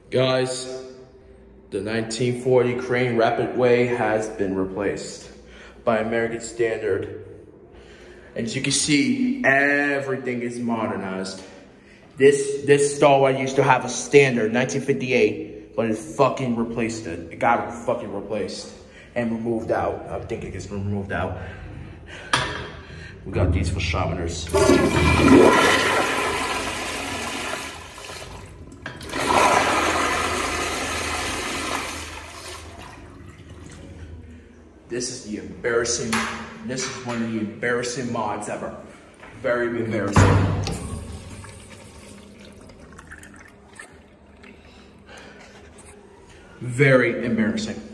Guys, the 1940 crane rapid way has been replaced by American Standard. And as you can see, everything is modernized. This Star used to have a Standard, 1958, but it fucking replaced it. It got fucking replaced and removed out. I think it gets removed out. We got these for sharpeners. This is one of the embarrassing mods ever. Very embarrassing. Very embarrassing.